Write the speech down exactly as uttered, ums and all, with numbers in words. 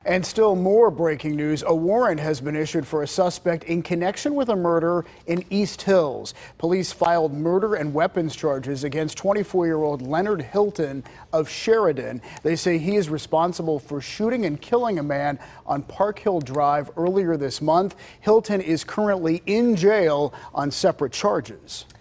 And still more breaking news. A warrant has been issued for a suspect in connection with a murder in East Hills. Police filed murder and weapons charges against twenty-four-year-old Leonard Hilton of Sheridan. They say he is responsible for shooting and killing a man on Park Hill Drive earlier this month. Hilton is currently in jail on separate charges.